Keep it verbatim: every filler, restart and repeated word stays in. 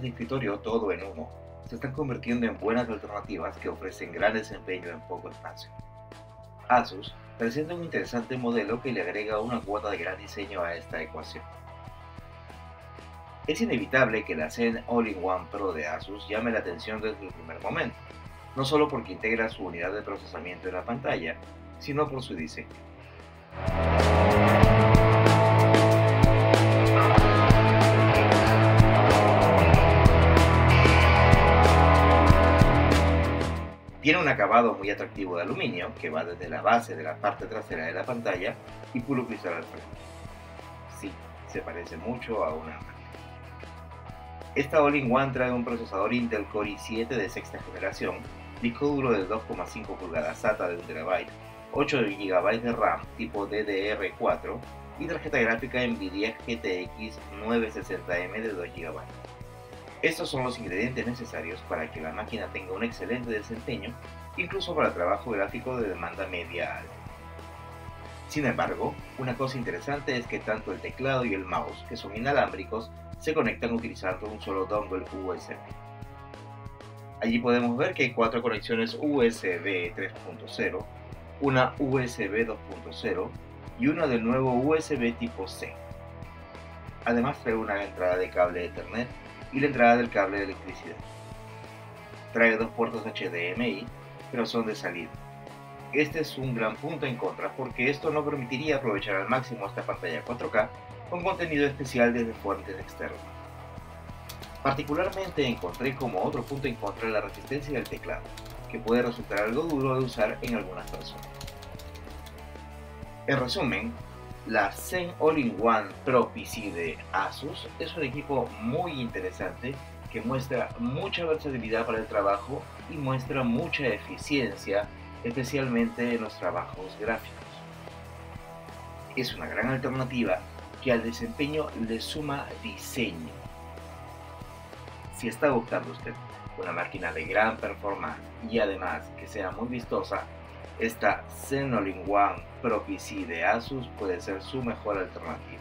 de escritorio todo en uno se están convirtiendo en buenas alternativas que ofrecen gran desempeño en poco espacio. Asus presenta un interesante modelo que le agrega una cuota de gran diseño a esta ecuación. Es inevitable que la Zen All-in-One Pro de Asus llame la atención desde el primer momento, no solo porque integra su unidad de procesamiento en la pantalla, sino por su diseño. Tiene un acabado muy atractivo de aluminio que va desde la base de la parte trasera de la pantalla y puro cristal al frente. Sí, se parece mucho a una Mac. Esta All-in-One trae un procesador Intel Core i siete de sexta generación, disco duro de dos coma cinco pulgadas SATA de un terabyte, ocho gigabytes de RAM tipo D D R cuatro y tarjeta gráfica Nvidia G T X novecientos sesenta M de dos gigabytes. Estos son los ingredientes necesarios para que la máquina tenga un excelente desempeño, incluso para trabajo gráfico de demanda media alta. Sin embargo, una cosa interesante es que tanto el teclado y el mouse, que son inalámbricos, se conectan utilizando un solo dongle U S B. Allí podemos ver que hay cuatro conexiones U S B tres punto cero, una U S B dos punto cero y una del nuevo U S B tipo C. Además trae una entrada de cable Ethernet y la entrada del cable de electricidad. Trae dos puertos H D M I, pero son de salida. Este es un gran punto en contra porque esto no permitiría aprovechar al máximo esta pantalla cuatro K con contenido especial desde fuentes externas. Particularmente encontré como otro punto en contra la resistencia del teclado, que puede resultar algo duro de usar en algunas personas. En resumen, la Zen All-in-One Pro P C de Asus es un equipo muy interesante que muestra mucha versatilidad para el trabajo y muestra mucha eficiencia, especialmente en los trabajos gráficos. Es una gran alternativa que al desempeño le suma diseño. Si está buscando usted una máquina de gran performance y además que sea muy vistosa, esta Zen All-in-One Pro P C de Asus puede ser su mejor alternativa.